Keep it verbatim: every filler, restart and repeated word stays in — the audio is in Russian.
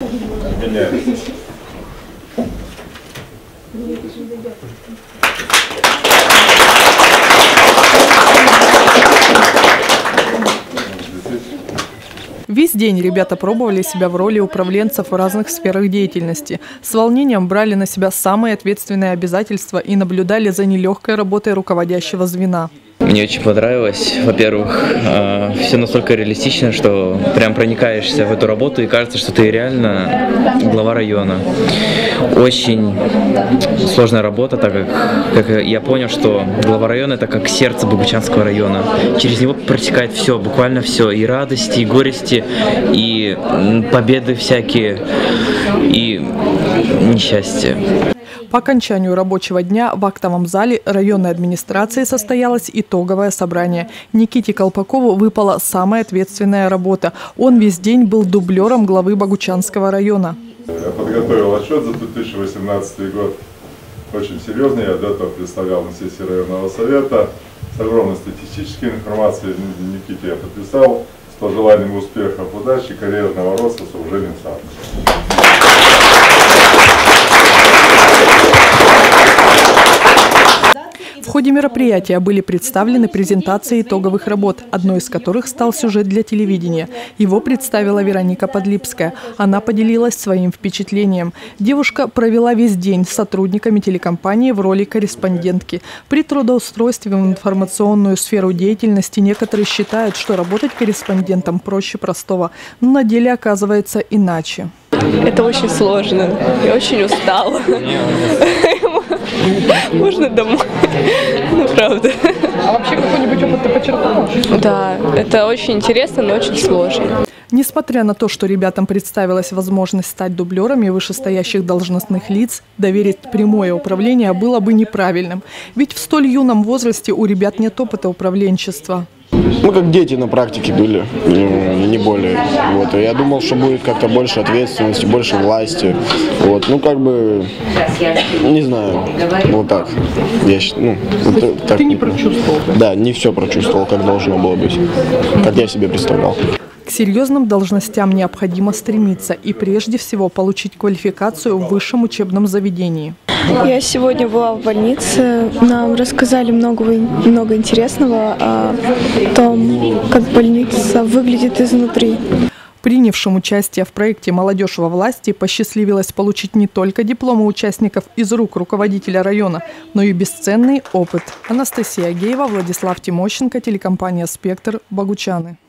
Меняется. Весь день ребята пробовали себя в роли управленцев в разных сферах деятельности. С волнением брали на себя самые ответственные обязательства и наблюдали за нелегкой работой руководящего звена. Мне очень понравилось. Во-первых, все настолько реалистично, что прям проникаешься в эту работу и кажется, что ты реально глава района. Очень сложная работа, так как, как я понял, что глава района – это как сердце Богучанского района. Через него протекает все, буквально все. И радости, и горести, и победы всякие, и несчастья. По окончанию рабочего дня в актовом зале районной администрации состоялось итоговое собрание. Никите Колпакову выпала самая ответственная работа. Он весь день был дублером главы Богучанского района. Я подготовил отчет за две тысячи восемнадцатый год. Очень серьезный. Я до этого представлял на сессии районного совета. С огромной статистической информацией Никите я подписал. С пожеланием успехов, удачи, карьерного роста, служения сам. В ходе мероприятия были представлены презентации итоговых работ, одной из которых стал сюжет для телевидения. Его представила Вероника Подлипская. Она поделилась своим впечатлением. Девушка провела весь день с сотрудниками телекомпании в роли корреспондентки. При трудоустройстве в информационную сферу деятельности некоторые считают, что работать корреспондентом проще простого, но на деле оказывается иначе. Это очень сложно. Я очень устала. Можно домой. Ну, правда. А вообще какой-нибудь опыт ты почерпнула? Да, это очень интересно, но очень сложно. Несмотря на то, что ребятам представилась возможность стать дублерами вышестоящих должностных лиц, доверить прямое управление было бы неправильным. Ведь в столь юном возрасте у ребят нет опыта управленчества. Мы как дети на практике были, не более. Вот. И я думал, что будет как-то больше ответственности, больше власти. Вот. Ну, как бы, не знаю, вот так. Я, ну, вот так. Ты не прочувствовал? Да, не все прочувствовал, как должно было быть, как я себе представлял. К серьезным должностям необходимо стремиться и прежде всего получить квалификацию в высшем учебном заведении. Я сегодня была в больнице, нам рассказали много, много интересного о том, как больница выглядит изнутри. Принявшим участие в проекте «Молодежь во власти» посчастливилось получить не только дипломы участников из рук руководителя района, но и бесценный опыт. Анастасия Агеева, Владислав Тимощенко, телекомпания «Спектр», Богучаны.